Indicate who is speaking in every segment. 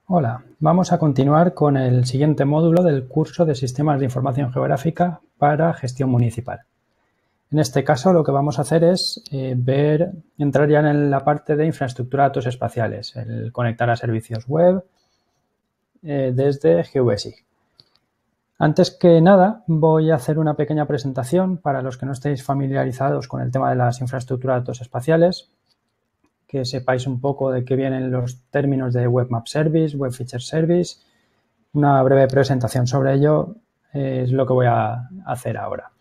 Speaker 1: Hola, vamos a continuar con el siguiente módulo del curso de Sistemas de Información Geográfica para Gestión Municipal. En este caso lo que vamos a hacer es entrar ya en la parte de infraestructura de datos espaciales, el conectar a servicios web desde GeoBasic. Antes que nada voy a hacer una pequeña presentación para los que no estéis familiarizados con el tema de las infraestructuras de datos espaciales, que sepáis un poco de qué vienen los términos de Web Map Service, Web Feature Service. Una breve presentación sobre ello es lo que voy a hacer ahora.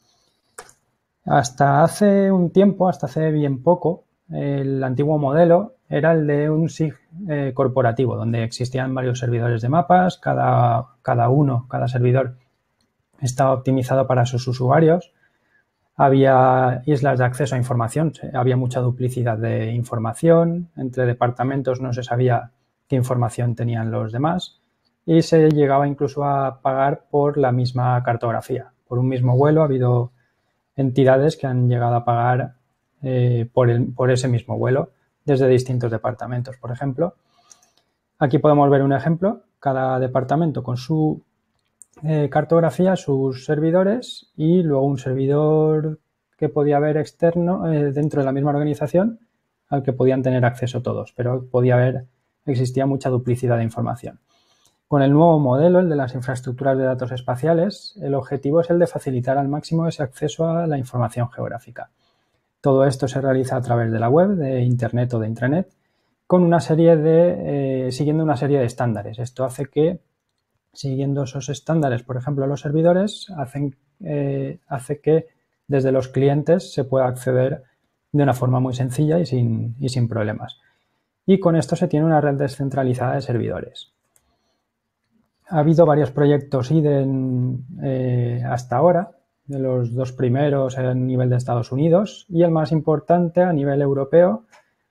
Speaker 1: Hasta hace un tiempo, hasta hace bien poco, el antiguo modelo era el de un SIG corporativo, donde existían varios servidores de mapas, cada servidor estaba optimizado para sus usuarios. Había islas de acceso a información, había mucha duplicidad de información, entre departamentos no se sabía qué información tenían los demás y se llegaba incluso a pagar por la misma cartografía. Por un mismo vuelo ha habido entidades que han llegado a pagar por ese mismo vuelo desde distintos departamentos, por ejemplo. Aquí podemos ver un ejemplo, cada departamento con su cartografía, sus servidores y luego un servidor que podía haber externo dentro de la misma organización al que podían tener acceso todos, pero existía mucha duplicidad de información. Con el nuevo modelo, el de las infraestructuras de datos espaciales, el objetivo es el de facilitar al máximo ese acceso a la información geográfica. Todo esto se realiza a través de la web, de Internet o de intranet, con siguiendo una serie de estándares. Esto hace que, siguiendo esos estándares, por ejemplo, los servidores, hace que desde los clientes se pueda acceder de una forma muy sencilla y sin problemas. Y con esto se tiene una red descentralizada de servidores. Ha habido varios proyectos IDEN hasta ahora, de los dos primeros a nivel de Estados Unidos y el más importante a nivel europeo,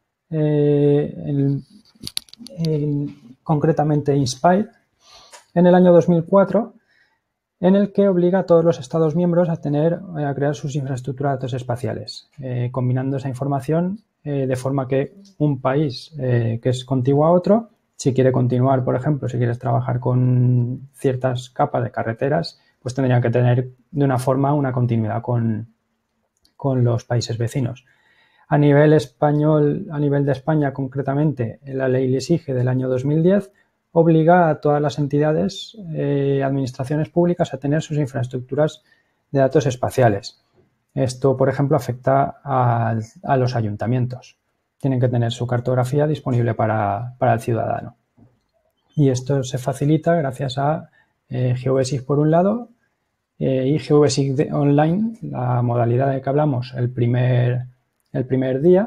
Speaker 1: concretamente Inspire, en el año 2004, en el que obliga a todos los Estados miembros a crear sus infraestructuras de datos espaciales, combinando esa información de forma que un país que es contiguo a otro, si quiere continuar, por ejemplo, si quieres trabajar con ciertas capas de carreteras, pues tendrían que tener de una forma una continuidad con los países vecinos. A nivel español, a nivel de España concretamente, la ley LISIGE del año 2010 obliga a todas las entidades, administraciones públicas a tener sus infraestructuras de datos espaciales. Esto, por ejemplo, afecta a los ayuntamientos. Tienen que tener su cartografía disponible para el ciudadano. Y esto se facilita gracias a GeoBasic por un lado y GeoBasic Online, la modalidad de que hablamos el primer día,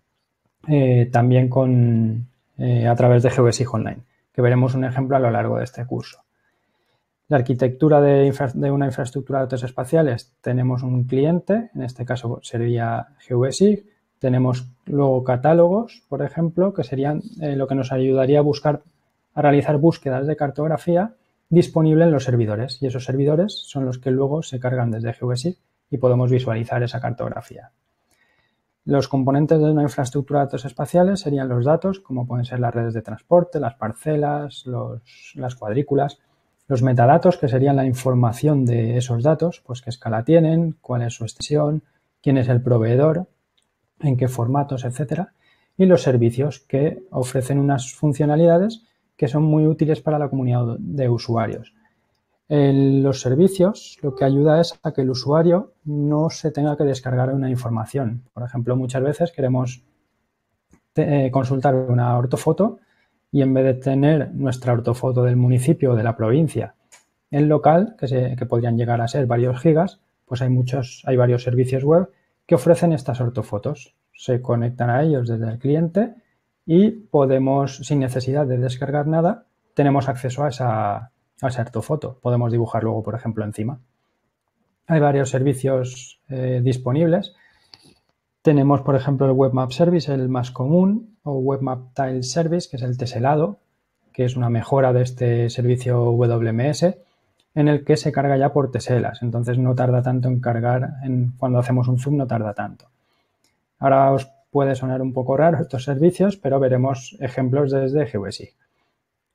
Speaker 1: también a través de GeoBasic Online, que veremos un ejemplo a lo largo de este curso. La arquitectura de una infraestructura de datos espaciales, tenemos un cliente, en este caso sería GeoBasic, tenemos luego catálogos, por ejemplo, que serían lo que nos ayudaría a realizar búsquedas de cartografía disponible en los servidores, y esos servidores son los que luego se cargan desde GeoBasic y podemos visualizar esa cartografía. Los componentes de una infraestructura de datos espaciales serían los datos, como pueden ser las redes de transporte, las parcelas, las cuadrículas, los metadatos, que serían la información de esos datos, pues qué escala tienen, cuál es su extensión, quién es el proveedor, en qué formatos, etcétera, y los servicios, que ofrecen unas funcionalidades que son muy útiles para la comunidad de usuarios. Los servicios lo que ayuda es a que el usuario no se tenga que descargar una información. Por ejemplo, muchas veces queremos consultar una ortofoto y en vez de tener nuestra ortofoto del municipio o de la provincia en local, que podrían llegar a ser varios gigas, pues hay varios servicios web que ofrecen estas ortofotos. Se conectan a ellos desde el cliente y podemos, sin necesidad de descargar nada, tenemos acceso a esa ortofoto. Podemos dibujar luego, por ejemplo, encima. Hay varios servicios disponibles. Tenemos, por ejemplo, el Web Map Service, el más común, o Web Map Tile Service, que es el teselado, que es una mejora de este servicio WMS, en el que se carga ya por teselas. Entonces no tarda tanto en cargar, cuando hacemos un zoom no tarda tanto. Ahora os puede sonar un poco raro estos servicios, pero veremos ejemplos desde GeoBasic.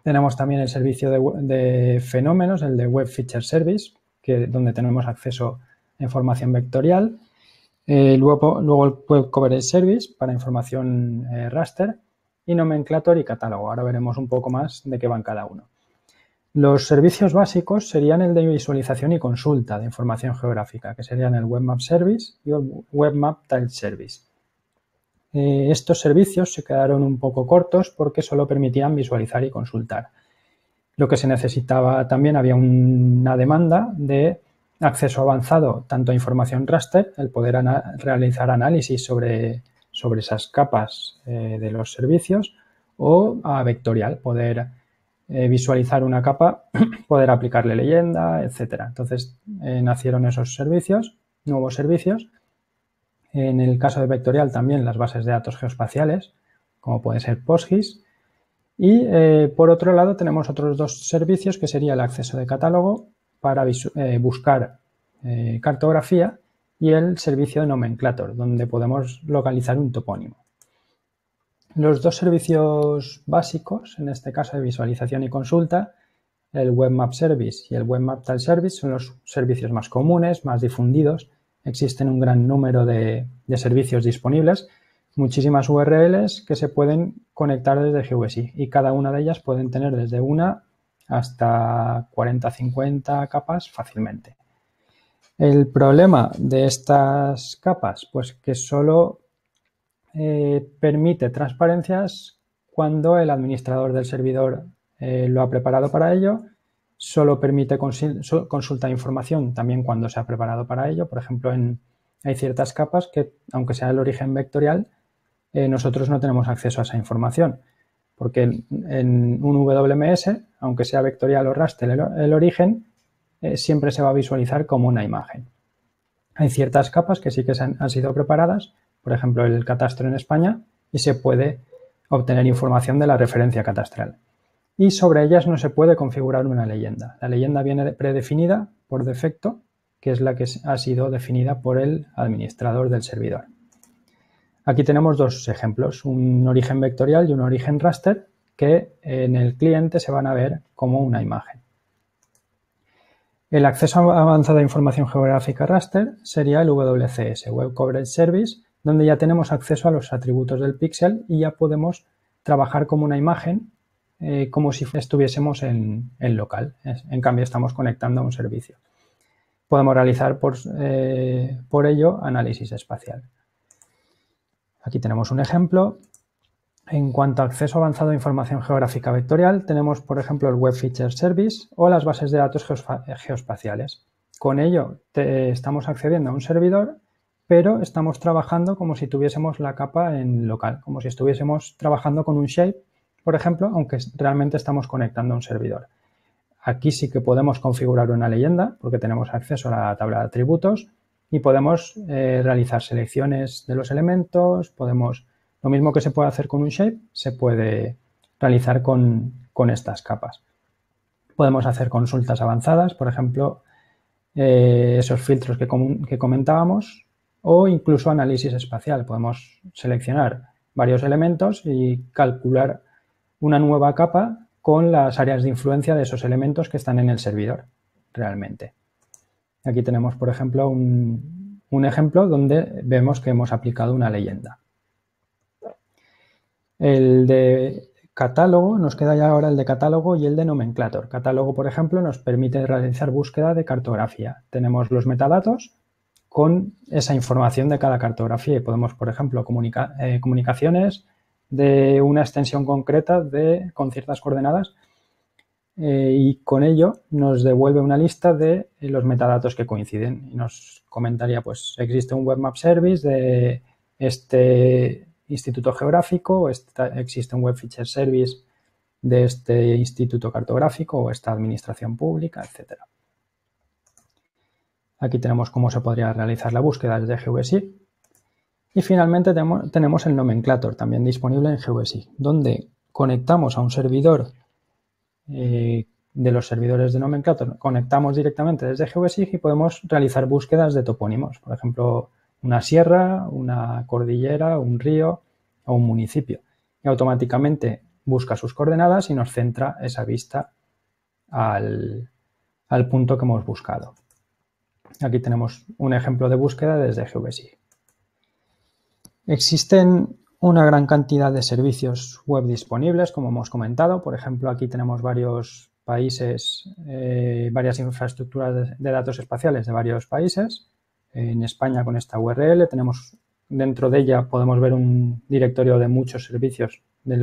Speaker 1: Tenemos también el servicio de fenómenos, el de Web Feature Service, donde tenemos acceso a información vectorial. Luego el Web Coverage Service para información raster y Nomenclator y catálogo. Ahora veremos un poco más de qué van cada uno. Los servicios básicos serían el de visualización y consulta de información geográfica, que serían el Web Map Service y el Web Map Tile Service. Estos servicios se quedaron un poco cortos porque solo permitían visualizar y consultar. Lo que se necesitaba también, había una demanda de acceso avanzado tanto a información raster, el poder realizar análisis sobre esas capas de los servicios, o a vectorial, poder visualizar una capa, poder aplicarle leyenda, etcétera. Entonces nacieron esos servicios, nuevos servicios. En el caso de vectorial también las bases de datos geoespaciales, como puede ser PostGIS. Y por otro lado tenemos otros dos servicios que sería el acceso de catálogo para buscar cartografía y el servicio de Nomenclator, donde podemos localizar un topónimo. Los dos servicios básicos, en este caso de visualización y consulta, el Web Map Service y el Web Map Tile Service, son los servicios más comunes, más difundidos. Existen un gran número de servicios disponibles, muchísimas URLs que se pueden conectar desde GeoGeSig y cada una de ellas pueden tener desde una hasta 40-50 capas fácilmente. El problema de estas capas, pues que solo permite transparencias cuando el administrador del servidor lo ha preparado para ello. Solo permite consulta de información también cuando se ha preparado para ello. Por ejemplo, hay ciertas capas que, aunque sea el origen vectorial, nosotros no tenemos acceso a esa información. Porque en un WMS, aunque sea vectorial o raster el origen, siempre se va a visualizar como una imagen. Hay ciertas capas que sí que han sido preparadas, por ejemplo, el catastro en España, y se puede obtener información de la referencia catastral. Y sobre ellas no se puede configurar una leyenda. La leyenda viene predefinida por defecto, que es la que ha sido definida por el administrador del servidor. Aquí tenemos dos ejemplos, un origen vectorial y un origen raster, que en el cliente se van a ver como una imagen. El acceso avanzado a información geográfica raster sería el WCS, Web Coverage Service, donde ya tenemos acceso a los atributos del píxel y ya podemos trabajar como una imagen, como si estuviésemos en local. En cambio, estamos conectando a un servicio. Podemos realizar por ello análisis espacial. Aquí tenemos un ejemplo. En cuanto a acceso avanzado a información geográfica vectorial, tenemos, por ejemplo, el Web Feature Service o las bases de datos geoespaciales. Con ello estamos accediendo a un servidor, pero estamos trabajando como si tuviésemos la capa en local, como si estuviésemos trabajando con un shape, por ejemplo, aunque realmente estamos conectando a un servidor. Aquí sí que podemos configurar una leyenda porque tenemos acceso a la tabla de atributos y podemos realizar selecciones de los elementos, lo mismo que se puede hacer con un shape, se puede realizar con estas capas. Podemos hacer consultas avanzadas, por ejemplo, esos filtros que comentábamos, o incluso análisis espacial. Podemos seleccionar varios elementos y calcular una nueva capa con las áreas de influencia de esos elementos que están en el servidor realmente. Aquí tenemos, por ejemplo, un ejemplo donde vemos que hemos aplicado una leyenda. El de catálogo, nos queda ya ahora el de catálogo y el de Nomenclator. Catálogo, por ejemplo, nos permite realizar búsqueda de cartografía. Tenemos los metadatos con esa información de cada cartografía y podemos, por ejemplo, comunicaciones de una extensión concreta con ciertas coordenadas y con ello nos devuelve una lista de los metadatos que coinciden y nos comentaría, pues existe un Web Map Service de este instituto geográfico, o existe un Web Feature Service de este instituto cartográfico o esta administración pública, etcétera. Aquí tenemos cómo se podría realizar la búsqueda desde GeoGeSig. Y finalmente tenemos el Nomenclator, también disponible en GeoGeSig, donde conectamos a un servidor de los servidores de Nomenclator, conectamos directamente desde GeoGeSig y podemos realizar búsquedas de topónimos, por ejemplo, una sierra, una cordillera, un río o un municipio. Y automáticamente busca sus coordenadas y nos centra esa vista al punto que hemos buscado. Aquí tenemos un ejemplo de búsqueda desde GeoVSIG. Existen una gran cantidad de servicios web disponibles, como hemos comentado. Por ejemplo, aquí tenemos varios países, varias infraestructuras de datos espaciales de varios países. En España, con esta URL, tenemos dentro de ella podemos ver un directorio de muchos servicios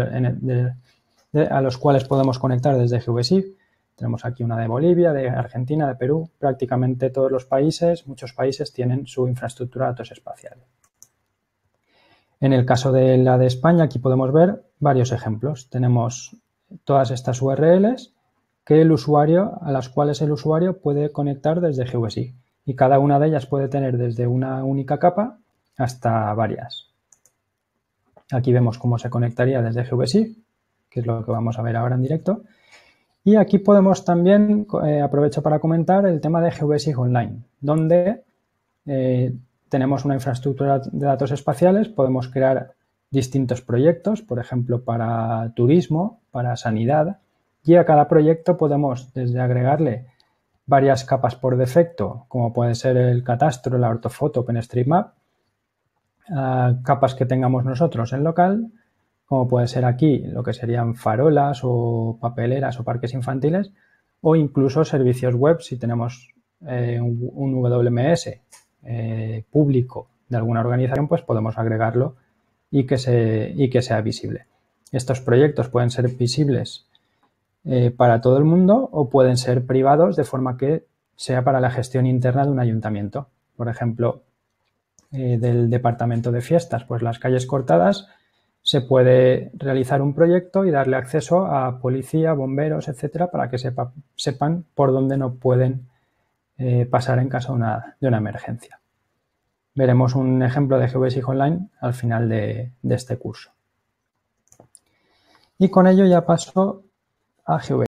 Speaker 1: a los cuales podemos conectar desde GeoVSIG. Tenemos aquí una de Bolivia, de Argentina, de Perú. Prácticamente todos los países, muchos países tienen su infraestructura de datos espaciales. En el caso de la de España, aquí podemos ver varios ejemplos. Tenemos todas estas URLs a las cuales el usuario puede conectar desde GeoVSIG. Y cada una de ellas puede tener desde una única capa hasta varias. Aquí vemos cómo se conectaría desde GeoVSIG, que es lo que vamos a ver ahora en directo. Y aquí podemos también, aprovecho para comentar el tema de GeoVSIG Online, donde tenemos una infraestructura de datos espaciales, podemos crear distintos proyectos, por ejemplo, para turismo, para sanidad, y a cada proyecto podemos desde agregarle varias capas por defecto, como puede ser el catastro, la ortofoto, OpenStreetMap, capas que tengamos nosotros en local, como puede ser aquí lo que serían farolas o papeleras o parques infantiles, o incluso servicios web si tenemos un WMS público de alguna organización, pues podemos agregarlo y que sea visible. Estos proyectos pueden ser visibles para todo el mundo o pueden ser privados de forma que sea para la gestión interna de un ayuntamiento. Por ejemplo, del departamento de fiestas, pues las calles cortadas, se puede realizar un proyecto y darle acceso a policía, bomberos, etcétera, para que sepan por dónde no pueden pasar en caso de una emergencia. Veremos un ejemplo de GeoVSIG Online al final de este curso. Y con ello ya paso a GeoVSIG.